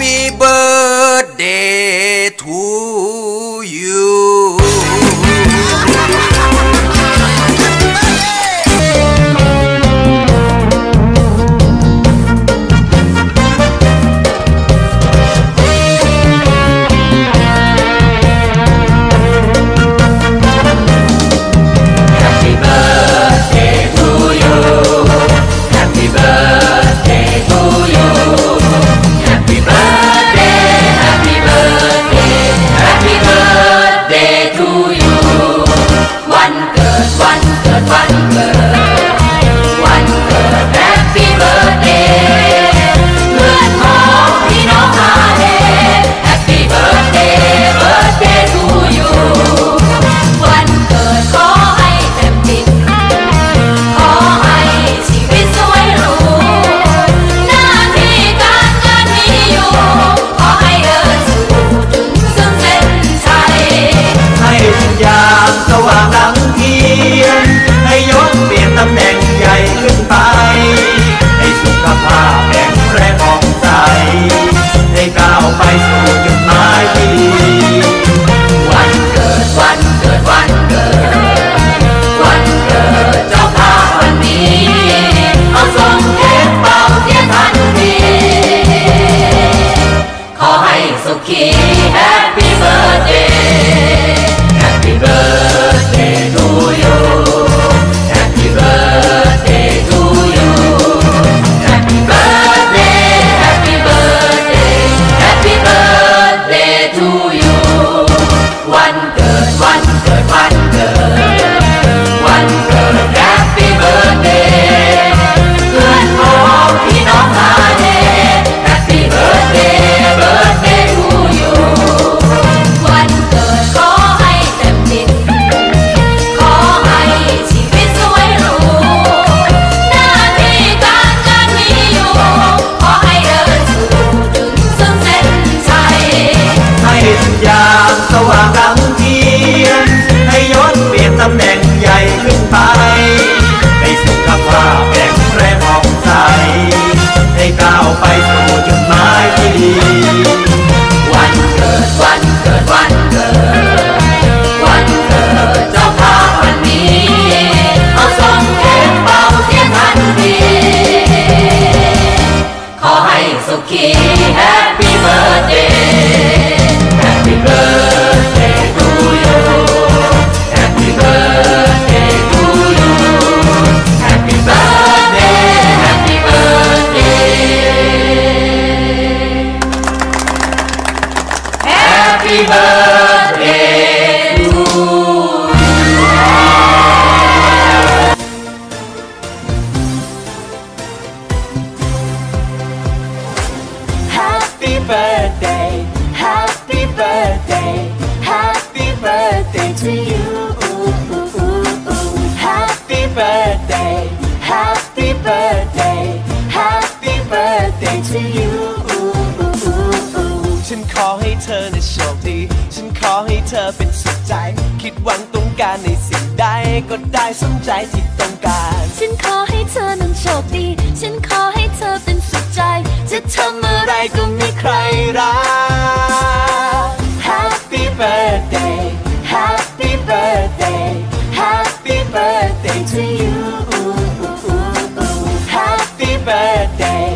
Happy birthday to you Happy birthday Happy birthday to you Happy birthday to you Happy birthday Happy birthday Happy birthday to you วันเกิดวันเกิดวันเกิดวันเกิด Happy birthday เพื่อนพ้องพี่น้องมาเด Happy birthday birthday to you วันเกิดขอให้เต็มดินขอให้ชีวิตสวยหรูหน้าที่การงานมีอยู่ขอให้เดินสู่จุดซึ่งเส้นชัยให้สัญญาณสว่างดังเทียนให้ยศเปลี่ยนตำแหน่งใหญ่ขึ้นไปให้สุขภาพแข็งแรงผ่องใสให้ก้าวไปสู่จุดหมายที่ดีวันเกิดวันเกิดวันเกิดวันเกิดเจ้าภาพวันนี้เอาส่งเค้กเป่าเทียนทันทีขอให้สุขี Happy birthday Happy birthday to you Happy birthday to you Happy birthday Happy birthday Happy birthday to Happy birthday Happy birthday Happy birthday to you Happy birthday Happy birthday Happy birthday to you ฉันขอให้เธอน่ะโชคดีฉันขอให้เธอเป็นสุขใจคิดหวังต้องการในสิ่งใดก็ได้สมใจที่ต้องการฉันขอให้เธอนั้นโชคดีฉันขอให้เธอเป็นสุขใจจะทำอะไรก็ไม่ใครรัก Happy birthday Happy birthday Happy birthday to you Happy birthday